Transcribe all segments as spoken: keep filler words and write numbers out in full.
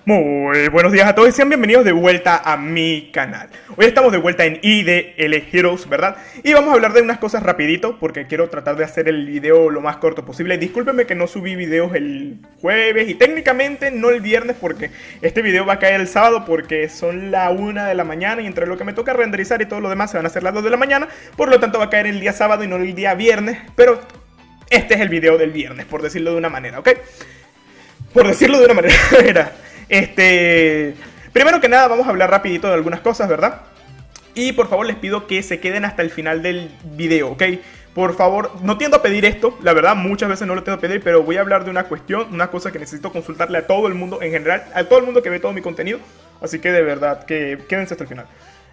Muy buenos días a todos y sean bienvenidos de vuelta a mi canal. Hoy estamos de vuelta en I D L Heroes, ¿verdad? Y vamos a hablar de unas cosas rapidito porque quiero tratar de hacer el video lo más corto posible. Discúlpenme que no subí videos el jueves y técnicamente no el viernes porque este video va a caer el sábado porque son la una de la mañana y entre lo que me toca renderizar y todo lo demás se van a hacer las dos de la mañana. Por lo tanto va a caer el día sábado y no el día viernes, pero este es el video del viernes, por decirlo de una manera, ¿ok? Por decirlo de una manera, Este, primero que nada vamos a hablar rapidito de algunas cosas, ¿verdad? Y por favor les pido que se queden hasta el final del video, ¿ok? Por favor, no tiendo a pedir esto, la verdad muchas veces no lo tiendo a pedir, pero voy a hablar de una cuestión, una cosa que necesito consultarle a todo el mundo en general, a todo el mundo que ve todo mi contenido. Así que de verdad, que quédense hasta el final.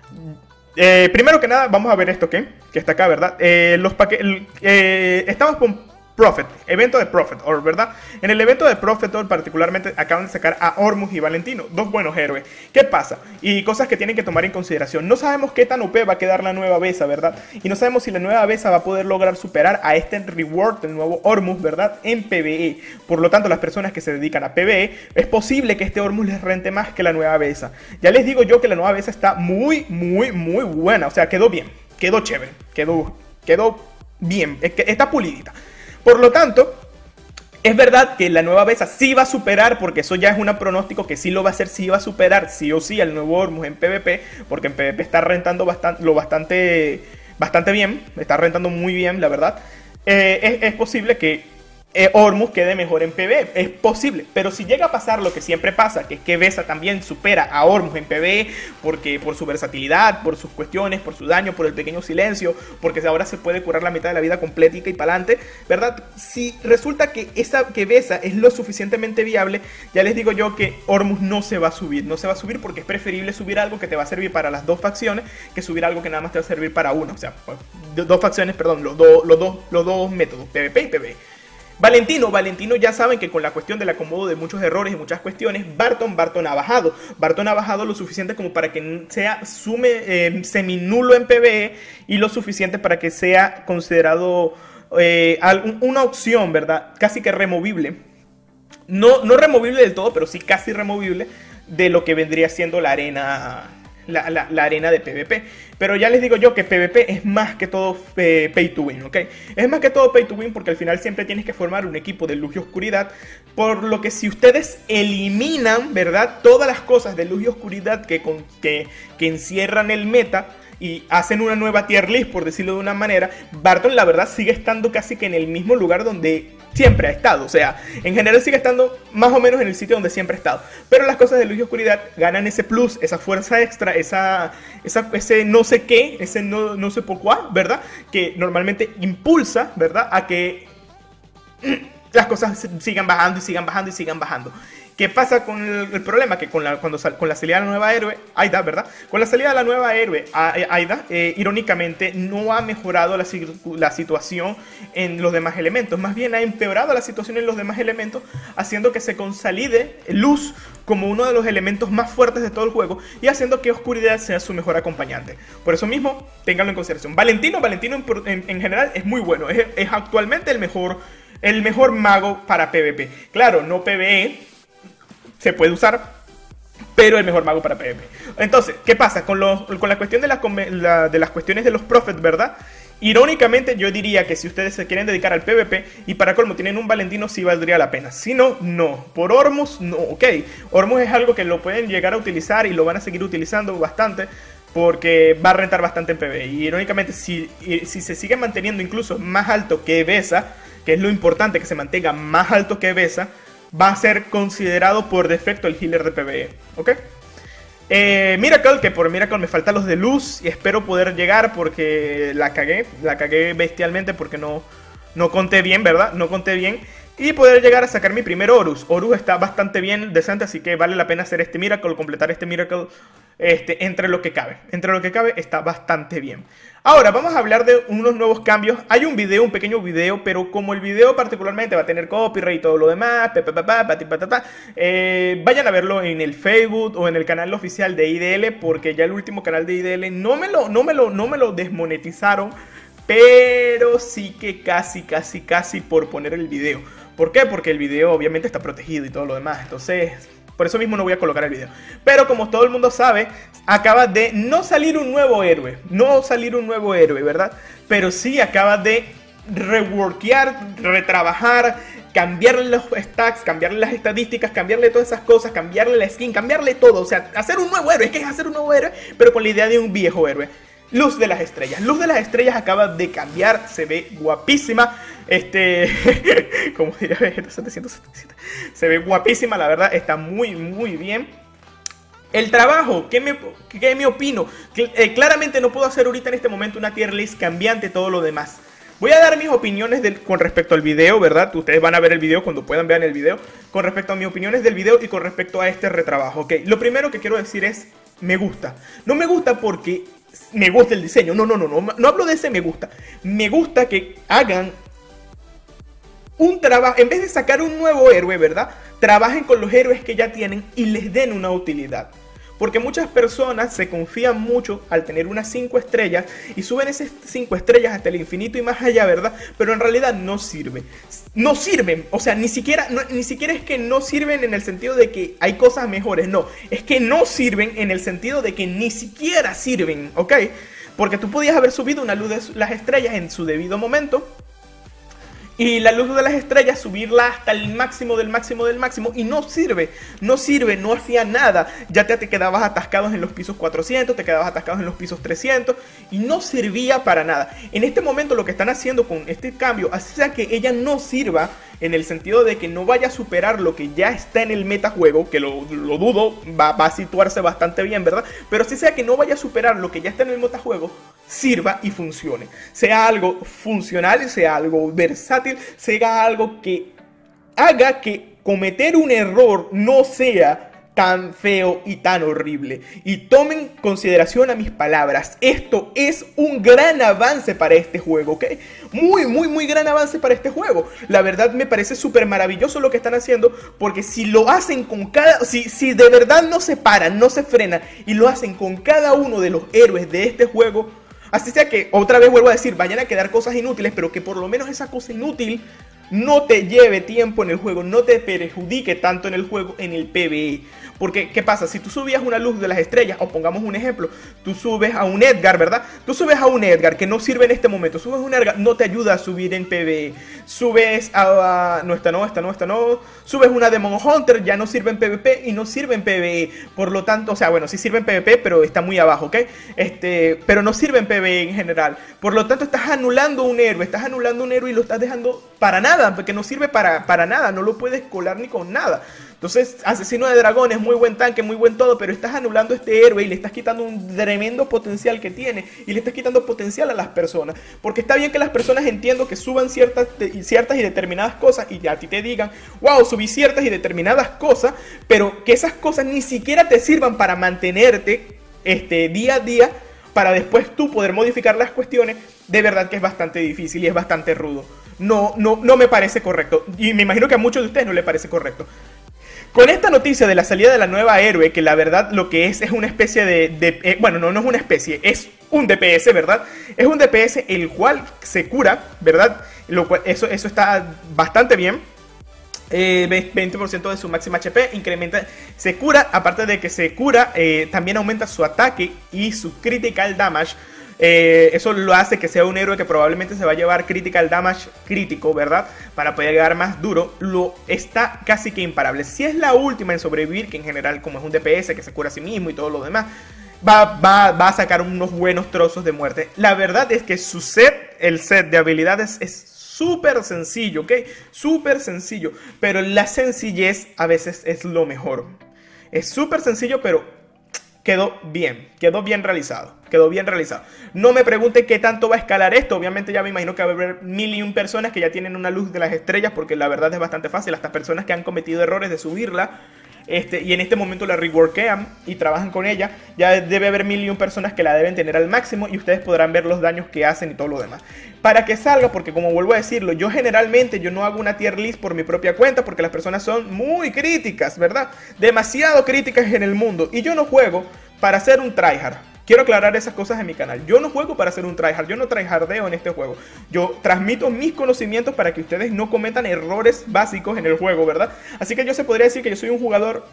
Eh, primero que nada vamos a ver esto, ¿ok? Que está acá, ¿verdad? Eh, los paquetes, eh, estamos con Prophet, evento de Prophet, ¿verdad? En el evento de Prophet particularmente acaban de sacar a Ormus y Valentino, dos buenos héroes. ¿Qué pasa? Y cosas que tienen que tomar en consideración. No sabemos qué tan O P va a quedar la nueva Besa, ¿verdad? Y no sabemos si la nueva Besa va a poder lograr superar a este reward del nuevo Ormus, ¿verdad? En PvE. Por lo tanto, las personas que se dedican a PvE, es posible que este Ormus les rente más que la nueva Besa. Ya les digo yo que la nueva Besa está muy, muy, muy buena. O sea, quedó bien, quedó chévere, quedó, quedó bien, es que está pulidita. Por lo tanto, es verdad que la nueva Besa sí va a superar, porque eso ya es un pronóstico que sí lo va a hacer, sí va a superar, sí o sí, al nuevo Ormus en PvP, porque en PvP está rentando bastante, lo bastante, bastante bien, está rentando muy bien, la verdad. Eh, es, es posible que eh, Ormus quede mejor en PvE, es posible, pero si llega a pasar lo que siempre pasa, que es que Besa también supera a Ormus en PvE, porque por su versatilidad, por sus cuestiones, por su daño, por el pequeño silencio, porque ahora se puede curar la mitad de la vida completica y para adelante, ¿verdad? Si resulta que esa que Besa es lo suficientemente viable, ya les digo yo que Ormus no se va a subir, no se va a subir porque es preferible subir algo que te va a servir para las dos facciones que subir algo que nada más te va a servir para una, o sea, dos facciones, perdón, los, do, los, dos, los dos métodos, PvP y PvE. Valentino, Valentino ya saben que con la cuestión del acomodo de muchos errores y muchas cuestiones, Barton, Barton ha bajado. Barton ha bajado lo suficiente como para que sea sume, eh, seminulo en PvE y lo suficiente para que sea considerado eh, una opción, ¿verdad? Casi que removible. No, no removible del todo, pero sí casi removible de lo que vendría siendo la arena... La, la, la arena de PvP. Pero ya les digo yo que PvP es más que todo eh, pay to win, ¿ok? Es más que todo pay to win porque al final siempre tienes que formar un equipo de luz y oscuridad. Por lo que si ustedes eliminan, ¿verdad? Todas las cosas de luz y oscuridad que, con, que, que encierran el meta y hacen una nueva tier list, por decirlo de una manera, Barton la verdad sigue estando casi que en el mismo lugar donde siempre ha estado. O sea, en general sigue estando más o menos en el sitio donde siempre ha estado. Pero las cosas de luz y oscuridad ganan ese plus, esa fuerza extra, esa, esa, ese no sé qué, ese no, no sé por cuál, ¿verdad? Que normalmente impulsa, ¿verdad? A que las cosas sigan bajando y sigan bajando y sigan bajando. ¿Qué pasa con el, el problema? Que con la, cuando sal, con la salida de la nueva héroe, Aida, ¿verdad? Con la salida de la nueva héroe, Aida, eh, irónicamente, no ha mejorado la, la situación en los demás elementos. Más bien ha empeorado la situación en los demás elementos, haciendo que se consolide Luz como uno de los elementos más fuertes de todo el juego y haciendo que Oscuridad sea su mejor acompañante. Por eso mismo, ténganlo en consideración. Valentino, Valentino en, en, en general es muy bueno. Es, es actualmente el mejor, el mejor mago para PvP. Claro, no PvE. Se puede usar, pero el mejor mago para PvP. Entonces, ¿qué pasa? Con, los, con la cuestión de, la, la, de las cuestiones de los Prophets, ¿verdad? Irónicamente, yo diría que si ustedes se quieren dedicar al PvP y para colmo tienen un Valentino, sí valdría la pena. Si no, no. Por Ormus, no. Ok, Ormus es algo que lo pueden llegar a utilizar y lo van a seguir utilizando bastante porque va a rentar bastante en PvE. Y irónicamente, si, si se sigue manteniendo incluso más alto que Besa, que es lo importante, que se mantenga más alto que Besa, va a ser considerado por defecto el healer de PvE, ¿ok? Eh, Miracle, que por Miracle me faltan los de luz y espero poder llegar porque la cagué, la cagué bestialmente porque no, no conté bien, ¿verdad? No conté bien. Y poder llegar a sacar mi primer Horus. Horus está bastante bien, decente, así que vale la pena hacer este Miracle, completar este Miracle este, entre lo que cabe. Entre lo que cabe está bastante bien. Ahora, vamos a hablar de unos nuevos cambios. Hay un video, un pequeño video, pero como el video particularmente va a tener copyright y todo lo demás, pa, pa, pa, pa, pa, pa, pa, pa, eh, vayan a verlo en el Facebook o en el canal oficial de I D L, porque ya el último canal de I D L no me lo, no me lo, no me lo desmonetizaron, pero sí que casi, casi, casi por poner el video. ¿Por qué? Porque el video obviamente está protegido y todo lo demás. Entonces, Por eso mismo no voy a colocar el video. Pero como todo el mundo sabe, acaba de no salir un nuevo héroe. No salir un nuevo héroe, ¿verdad? Pero sí acaba de reworkear, retrabajar, cambiarle los stacks, cambiarle las estadísticas, cambiarle todas esas cosas, cambiarle la skin, cambiarle todo. O sea, hacer un nuevo héroe. Es que es hacer un nuevo héroe, pero con la idea de un viejo héroe. Luz de las Estrellas. Luz de las Estrellas acaba de cambiar, se ve guapísima. Este, como diría Vegeta setecientos setenta y siete, se ve guapísima, la verdad, está muy, muy bien. El trabajo, ¿qué me, qué me opino? Eh, claramente no puedo hacer ahorita en este momento una tier list cambiante, todo lo demás. Voy a dar mis opiniones del, con respecto al video, ¿verdad? Ustedes van a ver el video cuando puedan ver el video. Con respecto a mis opiniones del video y con respecto a este retrabajo, ¿ok? Lo primero que quiero decir es, me gusta. No me gusta porque me gusta el diseño, no, no, no, no, no hablo de ese me gusta. Me gusta que hagan un trabajo, en vez de sacar un nuevo héroe, ¿verdad? Trabajen con los héroes que ya tienen y les den una utilidad. Porque muchas personas se confían mucho al tener unas cinco estrellas y suben esas cinco estrellas hasta el infinito y más allá, ¿verdad? Pero en realidad no sirven. No sirven, o sea, ni siquiera, no, ni siquiera es que no sirven en el sentido de que hay cosas mejores, no. Es que no sirven en el sentido de que ni siquiera sirven, ¿ok? Porque tú podías haber subido una luz de las estrellas en su debido momento. Y la luz de las estrellas subirla hasta el máximo del máximo del máximo y no sirve, no sirve, no hacía nada. Ya te, te quedabas atascado en los pisos cuatrocientos, te quedabas atascado en los pisos trescientos y no servía para nada. En este momento lo que están haciendo con este cambio, así sea que ella no sirva en el sentido de que no vaya a superar lo que ya está en el metajuego, que lo, lo dudo, va, va a situarse bastante bien, ¿verdad? Pero así sea que no vaya a superar lo que ya está en el metajuego, sirva y funcione. Sea algo funcional, sea algo versátil, sea algo que haga que cometer un error no sea tan feo y tan horrible. Y tomen consideración a mis palabras. Esto es un gran avance para este juego, ¿ok? Muy, muy, muy gran avance para este juego. La verdad me parece súper maravilloso lo que están haciendo. Porque si lo hacen con cada... Si, si de verdad no se paran, no se frenan y lo hacen con cada uno de los héroes de este juego, así sea que, otra vez vuelvo a decir, vayan a quedar cosas inútiles, pero que por lo menos esa cosa inútil no te lleve tiempo en el juego, no te perjudique tanto en el juego, en el PvE. Porque, ¿qué pasa? Si tú subías una luz de las estrellas, o pongamos un ejemplo, tú subes a un Edgar, ¿verdad? Tú subes a un Edgar que no sirve en este momento, subes a un Edgar, no te ayuda a subir en PvE. Subes a... a no, esta no, esta no, esta no. Subes una Demon Hunter, ya no sirve en PvP y no sirve en PvE. Por lo tanto, o sea, bueno, sí sirve en PvP, pero está muy abajo, ¿ok? Este, pero no sirve en PvE en general. Por lo tanto, estás anulando un héroe, estás anulando un héroe y lo estás dejando para nada, porque no sirve para, para nada, no lo puedes colar ni con nada. Entonces, asesino de dragones, muy buen tanque, muy buen todo, pero estás anulando a este héroe y le estás quitando un tremendo potencial que tiene y le estás quitando potencial a las personas. Porque está bien que las personas entiendo que suban ciertas, ciertas y determinadas cosas y a ti te digan, wow, subí ciertas y determinadas cosas, pero que esas cosas ni siquiera te sirvan para mantenerte este, día a día, para después tú poder modificar las cuestiones, de verdad que es bastante difícil y es bastante rudo. No, no, no me parece correcto. Y me imagino que a muchos de ustedes no les parece correcto. Con esta noticia de la salida de la nueva héroe, que la verdad lo que es es una especie de... de eh, bueno, no, no es una especie, es un D P S, ¿verdad? Es un D P S el cual se cura, ¿verdad? Lo cual, eso, eso está bastante bien. Eh, veinte por ciento de su máxima H P, incrementa, se cura, aparte de que se cura, eh, también aumenta su ataque y su critical damage. Eh, eso lo hace que sea un héroe que probablemente se va a llevar critical damage crítico, ¿verdad? Para poder llegar más duro. Lo está casi que imparable. Si es la última en sobrevivir, que en general como es un D P S que se cura a sí mismo y todo lo demás, va, va, va a sacar unos buenos trozos de muerte. La verdad es que su set, el set de habilidades es súper sencillo, ¿ok? Súper sencillo. Pero la sencillez a veces es lo mejor. Es súper sencillo, pero quedó bien, quedó bien realizado, quedó bien realizado. No me pregunten qué tanto va a escalar esto, obviamente ya me imagino que va a haber mil y un personas que ya tienen una luz de las estrellas, porque la verdad es bastante fácil, hasta personas que han cometido errores de subirla, este, y en este momento la reworkean y trabajan con ella, ya debe haber mil y un personas que la deben tener al máximo y ustedes podrán ver los daños que hacen y todo lo demás. Para que salga, porque como vuelvo a decirlo, yo generalmente yo no hago una tier list por mi propia cuenta porque las personas son muy críticas, ¿verdad? Demasiado críticas en el mundo y yo no juego para ser un tryhard. Quiero aclarar esas cosas en mi canal. Yo no juego para ser un tryhard, yo no tryhardeo en este juego. Yo transmito mis conocimientos para que ustedes no cometan errores básicos en el juego, ¿verdad? Así que yo se podría decir que yo soy un jugador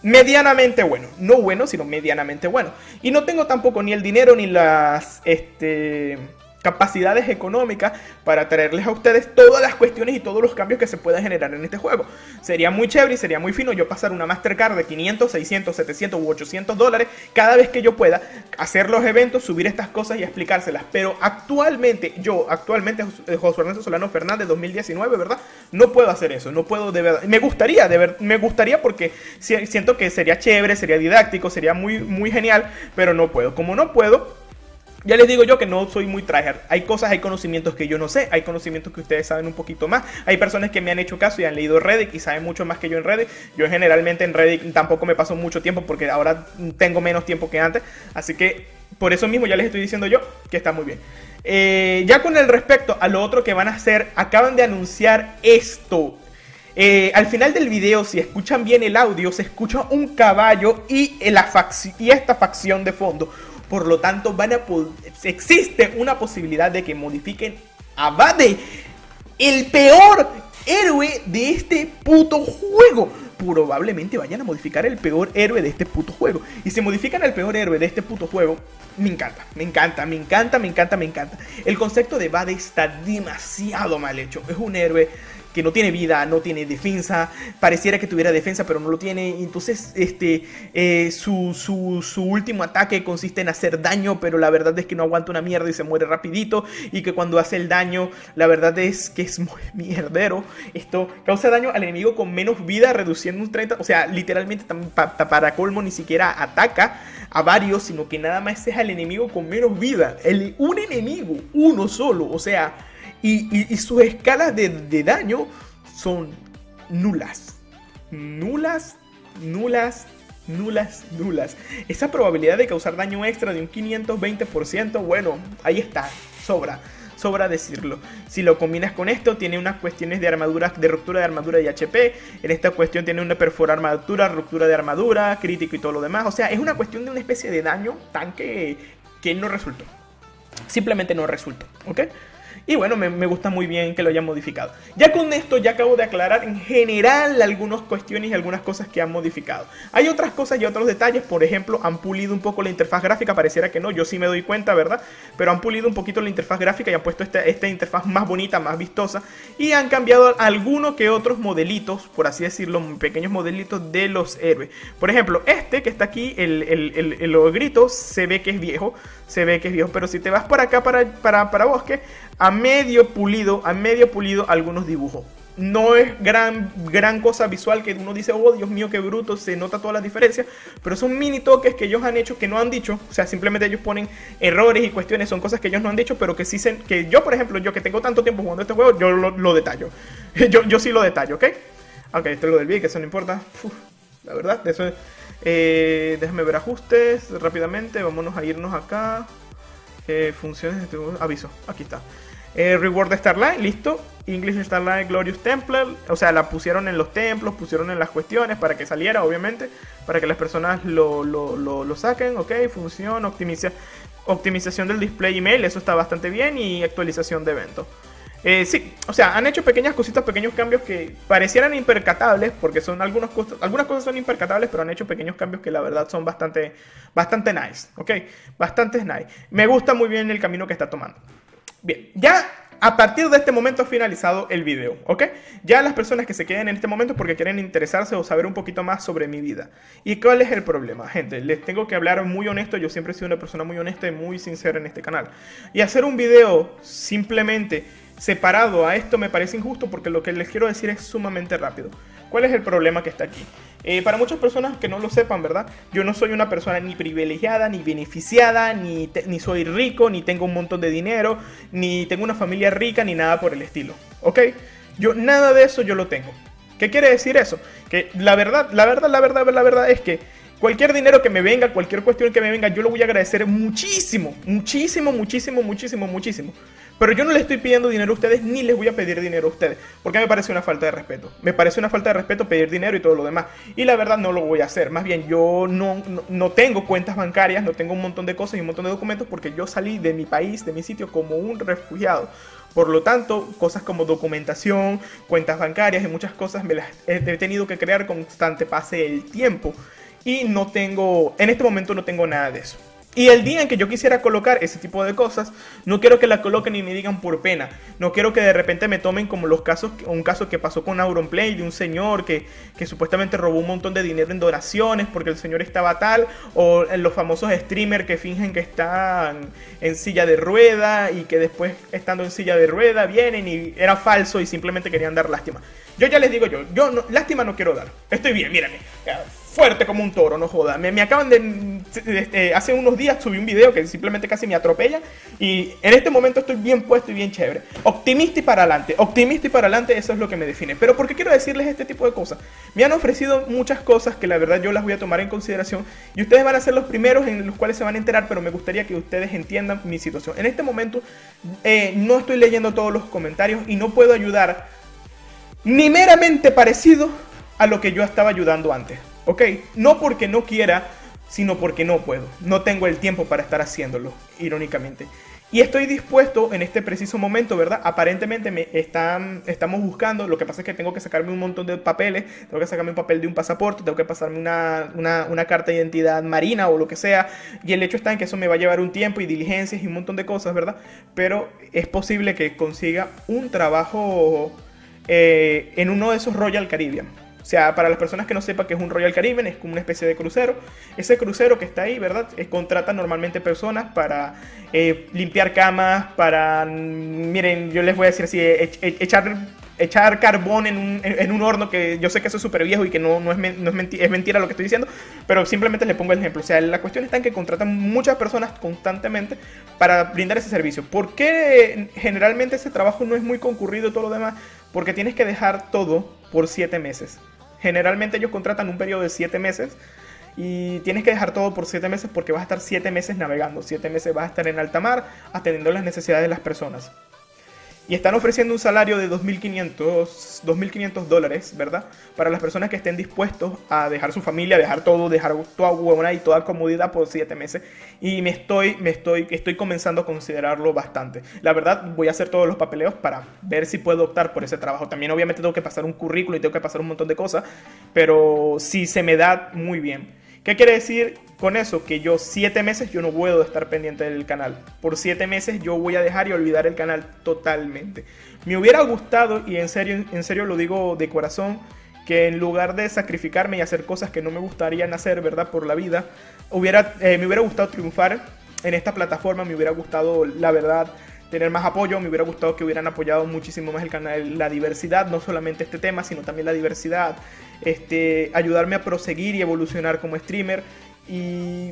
medianamente bueno. No bueno, sino medianamente bueno. Y no tengo tampoco ni el dinero ni las este, capacidades económicas para traerles a ustedes todas las cuestiones y todos los cambios que se puedan generar en este juego. Sería muy chévere y sería muy fino yo pasar una Mastercard de quinientos, seiscientos, setecientos u ochocientos dólares cada vez que yo pueda hacer los eventos, subir estas cosas y explicárselas. Pero actualmente, yo, actualmente, José Ernesto Solano Fernández dos mil diecinueve, ¿verdad? No puedo hacer eso, no puedo de verdad. Me gustaría, de ver, me gustaría porque siento que sería chévere, sería didáctico, sería muy, muy genial, pero no puedo. Como no puedo, ya les digo yo que no soy muy tryhard. Hay cosas, hay conocimientos que yo no sé, hay conocimientos que ustedes saben un poquito más. Hay personas que me han hecho caso y han leído Reddit y saben mucho más que yo en Reddit. Yo generalmente en Reddit tampoco me paso mucho tiempo porque ahora tengo menos tiempo que antes. Así que por eso mismo ya les estoy diciendo yo que está muy bien. Eh, ya con el respecto a lo otro que van a hacer, acaban de anunciar esto. Eh, al final del video, si escuchan bien el audio, se escucha un caballo y, la y esta facción de fondo. Por lo tanto, van a existe una posibilidad de que modifiquen a Vade, el peor héroe de este puto juego. Probablemente vayan a modificar el peor héroe de este puto juego. Y si modifican el peor héroe de este puto juego, me encanta, me encanta, me encanta, me encanta, me encanta. El concepto de Vade está demasiado mal hecho. Es un héroe que no tiene vida, no tiene defensa, pareciera que tuviera defensa pero no lo tiene, entonces este, eh, su, su, su último ataque consiste en hacer daño, pero la verdad es que no aguanta una mierda y se muere rapidito, y que cuando hace el daño, la verdad es que es muy mierdero. Esto causa daño al enemigo con menos vida, reduciendo un treinta, o sea, literalmente pa, pa, para colmo ni siquiera ataca a varios, sino que nada más es al enemigo con menos vida, el, un enemigo, uno solo, o sea... Y, y, y sus escalas de, de daño son nulas. Nulas, nulas, nulas, nulas. Esa probabilidad de causar daño extra de un quinientos veinte por ciento, bueno, ahí está, sobra. Sobra decirlo. Si lo combinas con esto, tiene unas cuestiones de armadura, de ruptura de armadura y H P. En esta cuestión tiene una perforar armadura, ruptura de armadura, crítico y todo lo demás. O sea, es una cuestión de una especie de daño tanque que no resultó. Simplemente no resultó, ¿ok? Y bueno, me, me gusta muy bien que lo hayan modificado. Ya con esto ya acabo de aclarar en general algunas cuestiones y algunas cosas que han modificado. Hay otras cosas y otros detalles. Por ejemplo, han pulido un poco la interfaz gráfica. Pareciera que no, yo sí me doy cuenta, ¿verdad? Pero han pulido un poquito la interfaz gráfica y han puesto esta, esta interfaz más bonita, más vistosa. Y han cambiado algunos que otros modelitos, por así decirlo, pequeños modelitos de los héroes. Por ejemplo, este que está aquí, el, el, el, el ogrito, se ve que es viejo. Se ve que es viejo, pero si te vas por acá para, para, para bosque, a medio pulido, a medio pulido algunos dibujos. No es gran, gran cosa visual que uno dice, oh Dios mío, qué bruto, se nota todas las diferencias, pero son mini toques que ellos han hecho que no han dicho. O sea, simplemente ellos ponen errores y cuestiones, son cosas que ellos no han dicho, pero que sí se, que yo, por ejemplo, yo que tengo tanto tiempo jugando este juego, yo lo, lo detallo. yo, yo sí lo detallo, ¿ok? Ok, esto es lo del vídeo, que eso no importa. Uf, la verdad, de eso es... Eh, déjame ver ajustes rápidamente. Vámonos a irnos acá. Eh, funciones de aviso. Aquí está. Eh, Reward de Starlight, listo. English Starlight Glorious Templar. O sea, la pusieron en los templos, pusieron en las cuestiones para que saliera, obviamente. Para que las personas lo, lo, lo, lo saquen. Ok, función, optimiza, optimización del display email. Eso está bastante bien. Y actualización de evento. Eh, sí, o sea, han hecho pequeñas cositas, pequeños cambios que parecieran impercatables, porque son algunos cosas, algunas cosas son impercatables, pero han hecho pequeños cambios que la verdad son bastante, bastante nice, ¿ok? Bastante nice. Me gusta muy bien el camino que está tomando. Bien, ya a partir de este momento ha finalizado el video, ¿ok? Ya las personas que se queden en este momento porque quieren interesarse o saber un poquito más sobre mi vida. ¿Y cuál es el problema? Gente, les tengo que hablar muy honesto. Yo siempre he sido una persona muy honesta y muy sincera en este canal. Y hacer un video simplemente separado a esto me parece injusto, porque lo que les quiero decir es sumamente rápido. ¿Cuál es el problema que está aquí? Eh, para muchas personas que no lo sepan, ¿verdad? Yo no soy una persona ni privilegiada, ni beneficiada, ni, te, ni soy rico, ni tengo un montón de dinero, ni tengo una familia rica, ni nada por el estilo, ¿ok? Yo, nada de eso yo lo tengo. ¿Qué quiere decir eso? Que la verdad, la verdad, la verdad, la verdad es que cualquier dinero que me venga, cualquier cuestión que me venga, yo lo voy a agradecer muchísimo, muchísimo, muchísimo, muchísimo, muchísimo. Pero yo no les estoy pidiendo dinero a ustedes, ni les voy a pedir dinero a ustedes, porque me parece una falta de respeto. Me parece una falta de respeto pedir dinero y todo lo demás. Y la verdad no lo voy a hacer. Más bien, yo no, no, no tengo cuentas bancarias, no tengo un montón de cosas y un montón de documentos, porque yo salí de mi país, de mi sitio, como un refugiado. Por lo tanto, cosas como documentación, cuentas bancarias y muchas cosas me las he tenido que crear constante pase el tiempo. Y no tengo, en este momento no tengo nada de eso. Y el día en que yo quisiera colocar ese tipo de cosas, no quiero que la coloquen y me digan por pena. No quiero que de repente me tomen como los casos, un caso que pasó con Auronplay, de un señor que, que supuestamente robó un montón de dinero en donaciones porque el señor estaba tal. O los famosos streamers que fingen que están en silla de rueda y que después, estando en silla de rueda, vienen y era falso y simplemente querían dar lástima. Yo ya les digo yo, yo no, lástima no quiero dar. Estoy bien, mírenme. Fuerte como un toro, no joda. Me, me acaban de, de, de... Hace unos días subí un video que simplemente casi me atropella. Y en este momento estoy bien puesto y bien chévere. Optimista y para adelante. Optimista y para adelante, eso es lo que me define. Pero ¿por qué quiero decirles este tipo de cosas? Me han ofrecido muchas cosas que la verdad yo las voy a tomar en consideración. Y ustedes van a ser los primeros en los cuales se van a enterar. Pero me gustaría que ustedes entiendan mi situación. En este momento eh, no estoy leyendo todos los comentarios y no puedo ayudar ni meramente parecido a lo que yo estaba ayudando antes. ¿Ok? No porque no quiera, sino porque no puedo. No tengo el tiempo para estar haciéndolo, irónicamente. Y estoy dispuesto en este preciso momento, ¿verdad? Aparentemente me están, estamos buscando. Lo que pasa es que tengo que sacarme un montón de papeles. Tengo que sacarme un papel de un pasaporte. Tengo que pasarme una, una, una carta de identidad marina o lo que sea. Y el hecho está en que eso me va a llevar un tiempo y diligencias y un montón de cosas, ¿verdad? Pero es posible que consiga un trabajo eh, en uno de esos Royal Caribbean. O sea, para las personas que no sepan que es un Royal Caribbean, es como una especie de crucero. Ese crucero que está ahí, ¿verdad? Es, contrata normalmente personas para eh, limpiar camas, para, miren, yo les voy a decir así, e e echar, echar carbón en un, en un horno, que yo sé que eso es súper viejo y que no, no, es, no es, menti es mentira lo que estoy diciendo, pero simplemente les pongo el ejemplo. O sea, la cuestión está en que contratan muchas personas constantemente para brindar ese servicio. ¿Por qué generalmente ese trabajo no es muy concurrido y todo lo demás? Porque tienes que dejar todo por siete meses. Generalmente ellos contratan un periodo de siete meses y tienes que dejar todo por siete meses porque vas a estar siete meses navegando, siete meses vas a estar en alta mar atendiendo las necesidades de las personas. Y están ofreciendo un salario de dos mil quinientos dólares, ¿verdad? Para las personas que estén dispuestos a dejar su familia, dejar todo, dejar toda huevona y toda comodidad por siete meses. Y me estoy, me estoy, estoy comenzando a considerarlo bastante. La verdad, voy a hacer todos los papeleos para ver si puedo optar por ese trabajo. También obviamente tengo que pasar un currículo y tengo que pasar un montón de cosas. Pero si se me da, muy bien. ¿Qué quiere decir con eso? Que yo siete meses yo no puedo estar pendiente del canal. Por siete meses yo voy a dejar y olvidar el canal totalmente. Me hubiera gustado, y en serio, en serio lo digo de corazón, que en lugar de sacrificarme y hacer cosas que no me gustarían hacer, ¿verdad? Por la vida, hubiera, eh, me hubiera gustado triunfar en esta plataforma. Me hubiera gustado, la verdad, tener más apoyo. Me hubiera gustado que hubieran apoyado muchísimo más el canal, la diversidad, no solamente este tema, sino también la diversidad. Este, ayudarme a proseguir y evolucionar como streamer. Y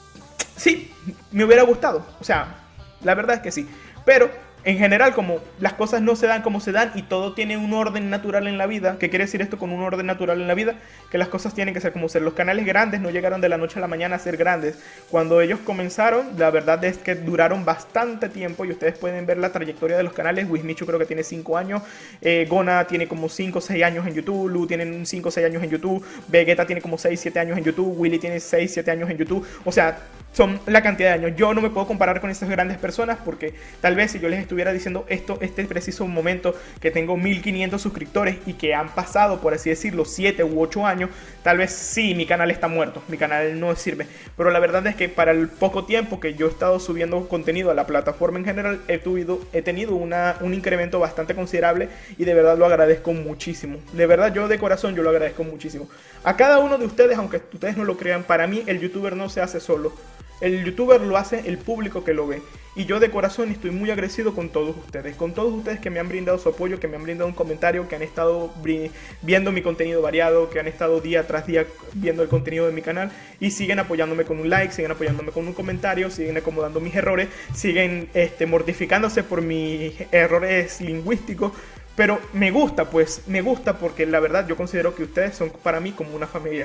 sí, me hubiera gustado. O sea, la verdad es que sí. Pero en general, como las cosas no se dan como se dan y todo tiene un orden natural en la vida. ¿Qué quiere decir esto con un orden natural en la vida? Que las cosas tienen que ser como ser. Los canales grandes no llegaron de la noche a la mañana a ser grandes. Cuando ellos comenzaron, la verdad es que duraron bastante tiempo y ustedes pueden ver la trayectoria de los canales. Wismichu creo que tiene cinco años, eh, Gona tiene como cinco o seis años en YouTube, Lu tiene cinco o seis años en YouTube, Vegeta tiene como seis o siete años en YouTube, Willy tiene seis o siete años en YouTube. O sea, son la cantidad de años. Yo no me puedo comparar con estas grandes personas porque tal vez si yo les estuviera diciendo esto, este preciso momento que tengo mil quinientos suscriptores y que han pasado, por así decirlo, siete u ocho años, tal vez sí, mi canal está muerto, mi canal no sirve. Pero la verdad es que para el poco tiempo que yo he estado subiendo contenido a la plataforma en general, he, tuvido, he tenido una, un incremento bastante considerable y de verdad lo agradezco muchísimo. De verdad, yo de corazón, yo lo agradezco muchísimo. A cada uno de ustedes, aunque ustedes no lo crean, para mí el youtuber no se hace solo. El youtuber lo hace el público que lo ve. Y yo de corazón estoy muy agradecido con todos ustedes. Con todos ustedes que me han brindado su apoyo, que me han brindado un comentario, que han estado viendo mi contenido variado, que han estado día tras día viendo el contenido de mi canal y siguen apoyándome con un like, siguen apoyándome con un comentario, siguen acomodando mis errores, siguen este, mortificándose por mis errores lingüísticos. Pero me gusta, pues, me gusta porque la verdad yo considero que ustedes son para mí como una familia.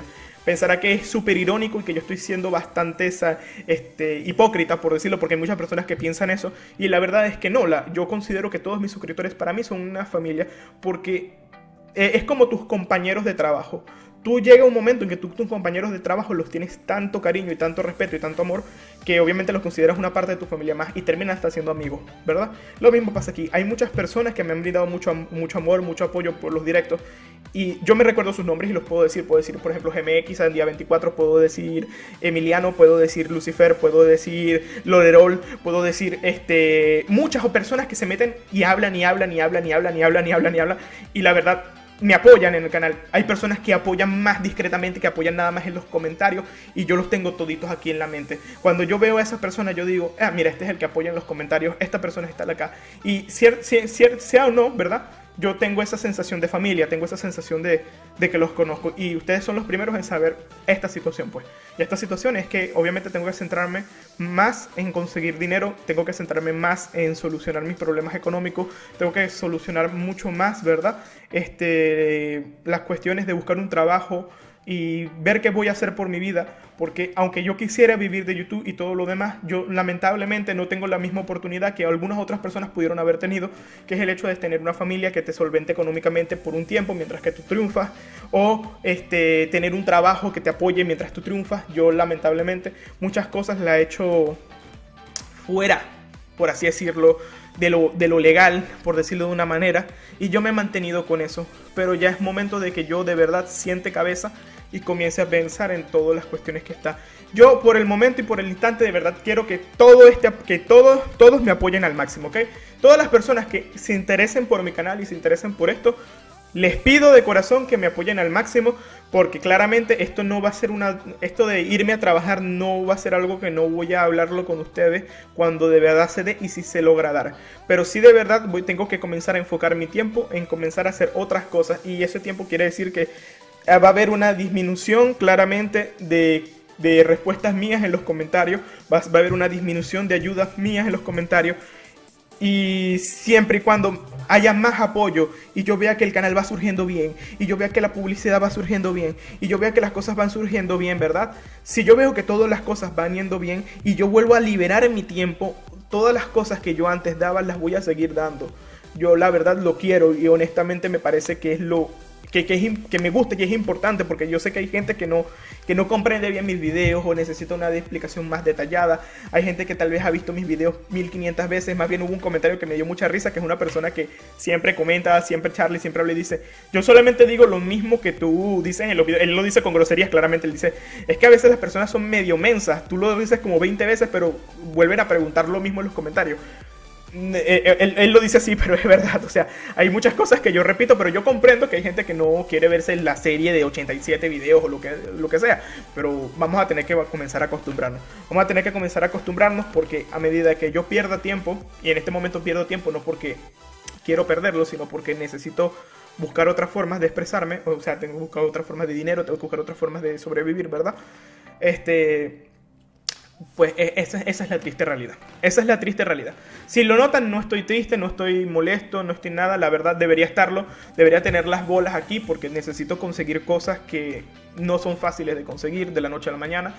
pensará que es súper irónico y que yo estoy siendo bastante esa, este, hipócrita, por decirlo, porque hay muchas personas que piensan eso, y la verdad es que no, la, yo considero que todos mis suscriptores para mí son una familia, porque eh, es como tus compañeros de trabajo. Tú llega un momento en que tú, tus compañeros de trabajo los tienes tanto cariño y tanto respeto y tanto amor que obviamente los consideras una parte de tu familia más y terminan hasta siendo amigos, ¿verdad? Lo mismo pasa aquí. Hay muchas personas que me han brindado mucho, mucho amor, mucho apoyo por los directos y yo me recuerdo sus nombres y los puedo decir. Puedo decir, por ejemplo, G M X, Día veinticuatro, puedo decir Emiliano, puedo decir Lucifer, puedo decir Loderol, puedo decir este, muchas personas que se meten y hablan y hablan y hablan y hablan y hablan y hablan y hablan y la verdad me apoyan en el canal. Hay personas que apoyan más discretamente, que apoyan nada más en los comentarios y yo los tengo toditos aquí en la mente. Cuando yo veo a esa persona yo digo, ah, mira, este es el que apoya en los comentarios, esta persona está acá. Y cier, cier, cier, sea o no, ¿verdad? Yo tengo esa sensación de familia, tengo esa sensación de, de que los conozco y ustedes son los primeros en saber esta situación, pues. Y esta situación es que obviamente tengo que centrarme más en conseguir dinero, tengo que centrarme más en solucionar mis problemas económicos, tengo que solucionar mucho más, ¿verdad? Este, las cuestiones de buscar un trabajo y ver qué voy a hacer por mi vida, porque aunque yo quisiera vivir de YouTube y todo lo demás, yo lamentablemente no tengo la misma oportunidad que algunas otras personas pudieron haber tenido, que es el hecho de tener una familia que te solvente económicamente por un tiempo mientras que tú triunfas, o este, tener un trabajo que te apoye mientras tú triunfas. Yo lamentablemente muchas cosas las he hecho fuera, por así decirlo, de lo, de lo legal, por decirlo de una manera, y yo me he mantenido con eso, pero ya es momento de que yo de verdad siente cabeza y comience a pensar en todas las cuestiones que está. Yo por el momento y por el instante de verdad quiero que todo este, que todos, todos me apoyen al máximo, ¿ok? Todas las personas que se interesen por mi canal y se interesen por esto, les pido de corazón que me apoyen al máximo, porque claramente esto no va a ser una, esto de irme a trabajar no va a ser algo que no voy a hablarlo con ustedes cuando de verdad se dé y si se logra dar. Pero sí de verdad voy, tengo que comenzar a enfocar mi tiempo en comenzar a hacer otras cosas, y ese tiempo quiere decir que va a haber una disminución claramente de, de respuestas mías en los comentarios, va, va a haber una disminución de ayudas mías en los comentarios. Y siempre y cuando haya más apoyo y yo vea que el canal va surgiendo bien, y yo vea que la publicidad va surgiendo bien, y yo vea que las cosas van surgiendo bien, ¿verdad? Si yo veo que todas las cosas van yendo bien y yo vuelvo a liberar en mi tiempo, todas las cosas que yo antes daba las voy a seguir dando. Yo la verdad lo quiero y honestamente me parece que es lo... Que, que, es, que me gusta y es importante, porque yo sé que hay gente que no, que no comprende bien mis videos o necesita una explicación más detallada. Hay gente que tal vez ha visto mis videos mil quinientas veces. Más bien hubo un comentario que me dio mucha risa, que es una persona que siempre comenta, siempre Charlie, siempre habla y dice: yo solamente digo lo mismo que tú dices en los videos. Él lo dice con groserías, claramente. Él dice: es que a veces las personas son medio mensas. Tú lo dices como veinte veces, pero vuelven a preguntar lo mismo en los comentarios. Él, él lo dice así, pero es verdad. O sea, hay muchas cosas que yo repito, pero yo comprendo que hay gente que no quiere verse en la serie de ochenta y siete videos o lo que, lo que sea. Pero vamos a tener que comenzar a acostumbrarnos. Vamos a tener que comenzar a acostumbrarnos, porque a medida que yo pierda tiempo, y en este momento pierdo tiempo no porque quiero perderlo, sino porque necesito buscar otras formas de expresarme. O sea, tengo que buscar otras formas de dinero, tengo que buscar otras formas de sobrevivir, ¿verdad? Este... Pues esa, esa es la triste realidad. Esa es la triste realidad. Si lo notan, no estoy triste, no estoy molesto, no estoy nada. La verdad debería estarlo. Debería tener las bolas aquí, porque necesito conseguir cosas que no son fáciles de conseguir de la noche a la mañana.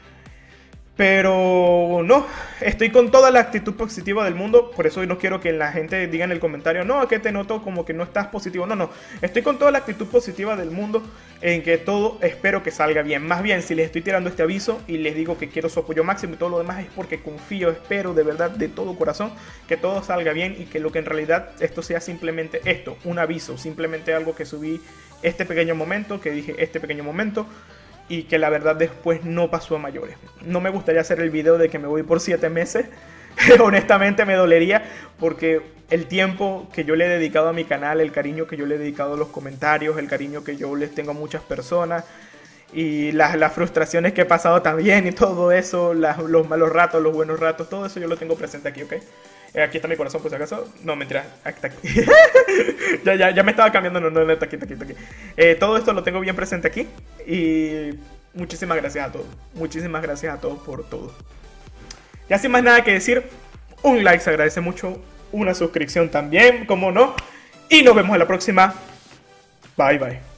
Pero no, estoy con toda la actitud positiva del mundo. Por eso no quiero que la gente diga en el comentario: no, que te noto como que no estás positivo. No, no, estoy con toda la actitud positiva del mundo, en que todo espero que salga bien. Más bien, si les estoy tirando este aviso y les digo que quiero su apoyo máximo y todo lo demás, es porque confío, espero de verdad, de todo corazón, que todo salga bien, y que lo que en realidad esto sea simplemente esto, un aviso, simplemente algo que subí este pequeño momento, que dije este pequeño momento, y que la verdad después no pasó a mayores. No me gustaría hacer el video de que me voy por siete meses. Honestamente me dolería, porque el tiempo que yo le he dedicado a mi canal, el cariño que yo le he dedicado a los comentarios, el cariño que yo les tengo a muchas personas, y las, las frustraciones que he pasado también, y todo eso, las, los malos ratos, los buenos ratos, todo eso yo lo tengo presente aquí, ¿ok? Aquí está mi corazón, por si acaso. No, mentira. Está aquí. ya, ya, ya me estaba cambiando. No, no, no, está aquí, está aquí, está aquí. Eh, todo esto lo tengo bien presente aquí. Y muchísimas gracias a todos. Muchísimas gracias a todos por todo. Ya sin más nada que decir, un like se agradece mucho. Una suscripción también, como no. Y nos vemos en la próxima. Bye, bye.